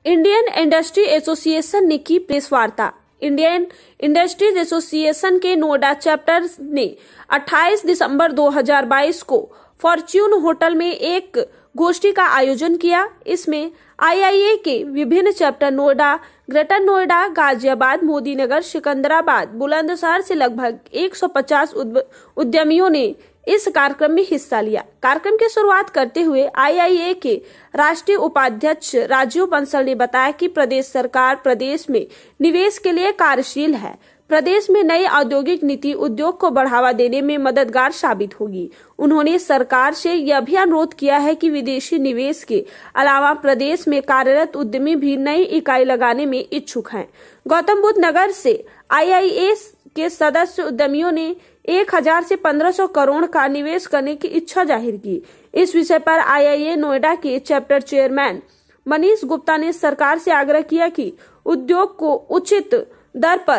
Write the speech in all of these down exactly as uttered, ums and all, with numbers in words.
Indian Industry association ने की press वार्ता। इंडियन इंडस्ट्रीज एसोसिएशन के नोएडा चैप्टर ने अट्ठाईस दिसंबर दो हज़ार बाईस को फॉर्च्यून होटल में एक गोष्ठी का आयोजन किया। इसमें आईआईए के विभिन्न चैप्टर नोएडा, ग्रेटर नोएडा, गाजियाबाद, मोदीनगर, सिकंदराबाद, बुलंदशहर से लगभग एक सौ पचास उद्यमियों ने इस कार्यक्रम में हिस्सा लिया। कार्यक्रम की शुरुआत करते हुए आईआईए के राष्ट्रीय उपाध्यक्ष राजीव बंसल ने बताया कि प्रदेश सरकार प्रदेश में निवेश के लिए कार्यशील है। प्रदेश में नई औद्योगिक नीति उद्योग को बढ़ावा देने में मददगार साबित होगी। उन्होंने सरकार से यह भी अनुरोध किया है कि विदेशी निवेश के अलावा प्रदेश में कार्यरत उद्यमी भी नई इकाई लगाने में इच्छुक हैं। गौतम बुद्ध नगर से आईआईए के सदस्य उद्यमियों ने एक हजार से पंद्रह सौ करोड़ का निवेश करने की इच्छा जाहिर की। इस विषय पर आईआईए नोएडा के चैप्टर चेयरमैन मनीष गुप्ता ने सरकार से आग्रह किया कि उद्योग को उचित दर पर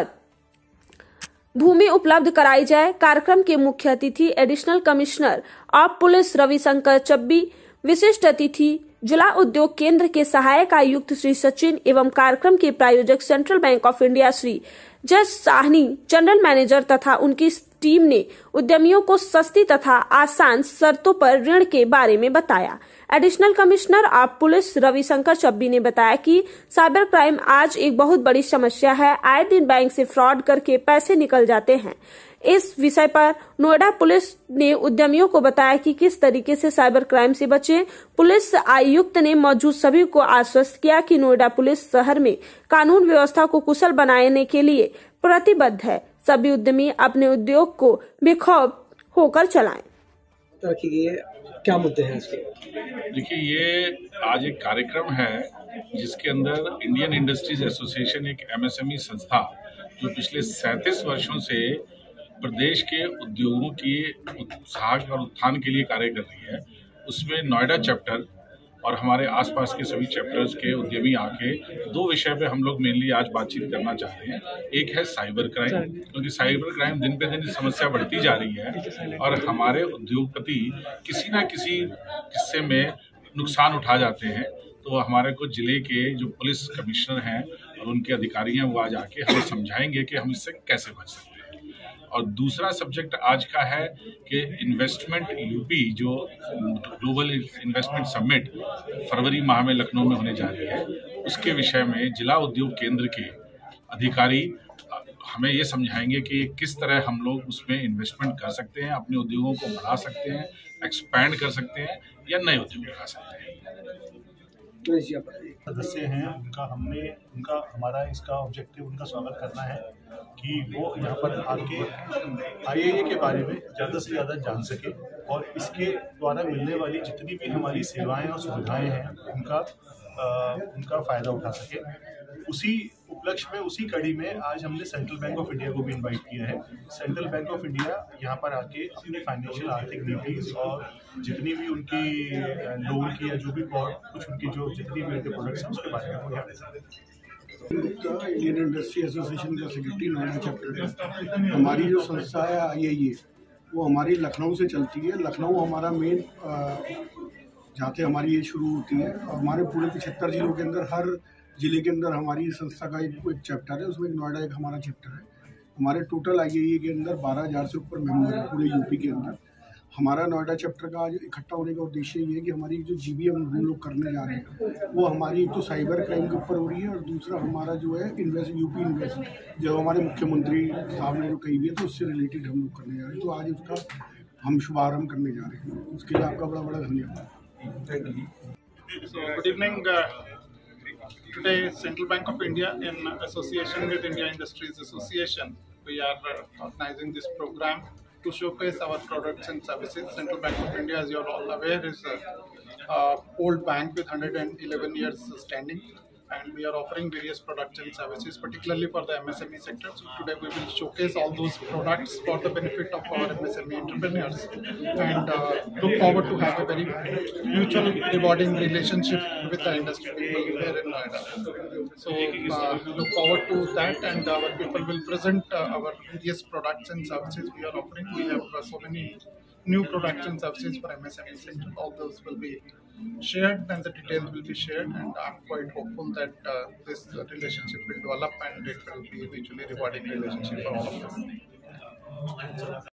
भूमि उपलब्ध कराई जाए। कार्यक्रम के मुख्य अतिथि additional commissioner of police Ravishankar Chabbi, विशिष्ट अतिथि जिला उद्योग केंद्र के सहायक आयुक्त श्री सचिन एवं कार्यक्रम के प्रायोजक Central Bank of India Shri Jas Sahni, general manager तथा उनकी टीम ने उद्यमियों को सस्ती तथा आसान शर्तों पर ऋण के बारे में बताया। Additional commissioner of police Ravishankar Chabbi ने बताया कि साइबर क्राइम आज एक बहुत बड़ी समस्या है। आए दिन बैंक से फ्रॉड करके पैसे निकल जाते हैं। इस विषय पर नोएडा पुलिस ने उद्यमियों को बताया कि किस तरीके से साइबर क्राइम से बचें। पुलिस आयुक्त ने मौजूद सभी को आश्वस्त किया कि नोएडा पुलिस शहर में कानून व्यवस्था को कुशल बनाने के लिए प्रतिबद्ध है। सभी उद्यमी अपने उद्योग को बेखौफ होकर चलाएं। क्या मुद्दे हैं इसके? देखिए, ये आज एक कार्यक्रम है जिसके अंदर इंडियन इंडस्ट्रीज एसोसिएशन, एक एमएसएमई संस्था जो पिछले सैंतीस वर्षों से प्रदेश के उद्योगों की उत्साह और उत्थान के लिए कार्य कर रही है, उसमें नोएडा चैप्टर और हमारे आसपास के सभी चैप्टर्स के उद्यमी आके दो विषय पे हम लोग मेनली आज बातचीत करना चाह रहे हैं। एक है साइबर क्राइम, क्योंकि साइबर क्राइम दिन पे दिन समस्या बढ़ती जा रही है और हमारे उद्योगपति किसी ना किसी हिस्से में नुकसान उठा जाते हैं। तो हमारे को जिले के जो पुलिस कमिश्नर हैं और उनके अधिकारी हैं वो आज आके हमें समझाएंगे कि हम इससे कैसे बच सकते हैं। और दूसरा सब्जेक्ट आज का है कि इन्वेस्टमेंट यूपी, जो ग्लोबल इन्वेस्टमेंट समिट फरवरी माह में लखनऊ में होने जा रही है, उसके विषय में जिला उद्योग केंद्र के अधिकारी हमें ये समझाएंगे कि किस तरह हम लोग उसमें इन्वेस्टमेंट कर सकते हैं, अपने उद्योगों को बढ़ा सकते हैं, एक्सपैंड कर सकते हैं या नए उद्योग लगा सकते हैं। सदस्य हैं उनका हमने उनका हमारा इसका ऑब्जेक्टिव उनका स्वागत करना है कि वो यहाँ पर आके आईआईए के बारे में ज़्यादा से ज़्यादा जान सके और इसके द्वारा मिलने वाली जितनी भी हमारी सेवाएं और सुविधाएं हैं उनका आ, उनका फ़ायदा उठा सके। उसी उपलक्ष्य में, उसी कड़ी में आज हमने सेंट्रल बैंक ऑफ इंडिया को भी इनवाइट किया है। सेंट्रल बैंक ऑफ इंडिया यहाँ पर आके अपनी फाइनेंशियल आर्थिक नीतिज और जितनी भी उनकी लोन की या जो भी कुछ उनकी जो जितनी भी उनके प्रोडक्ट्स हैं उसके बारे में वो यहाँ गुप्ता, इंडियन इंडस्ट्री एसोसिएशन का सेक्रेटरी नोएडा चैप्टर है। हमारी जो संस्था है आईआईए वो हमारी लखनऊ से चलती है। लखनऊ हमारा मेन जहाँ से हमारी ये शुरू होती है और हमारे पूरे पचहत्तर जिलों के अंदर हर जिले के अंदर हमारी संस्था का एक, एक चैप्टर है। उसमें नोएडा एक हमारा चैप्टर है। हमारे टोटल आईआईए के अंदर बारह हज़ार से ऊपर मेंबर है पूरे यूपी के अंदर। हमारा नोएडा चैप्टर का आज इकट्ठा होने का उद्देश्य ये है कि हमारी जो जीबीएम हम लोग करने जा रहे हैं वो हमारी एक तो साइबर क्राइम के ऊपर हो रही है और दूसरा हमारा जो है इन्वेस्ट यूपी इन्वेस्ट जो हमारे मुख्यमंत्री साहब ने जो कही हुई है तो उससे रिलेटेड हम लोग करने जा रहे हैं। तो आज उसका हम शुभारम्भ करने जा रहे हैं। उसके लिए आपका बड़ा बड़ा धन्यवाद। Thank you. Good evening. Today, Central Bank of India, in association with India Industries Association, we are uh, organizing this program to showcase our products and services. Central Bank of India, as you are all aware, is a uh, old bank with one hundred eleven years standing, and we are offering various products and services, particularly for the M S M E sector. So today we will showcase all those products for the benefit of our M S M E entrepreneurs, and uh, look forward to have a very mutual rewarding relationship with the industry people here in Noida. So uh, we look forward to that, and our people will present uh, our various products and services we are offering. We have uh, so many new products and services for M S M E sector. All those will be shared, then the details will be shared, and I'm quite hopeful that uh, this uh, relationship will develop and it will be a mutually rewarding relationship for all of us.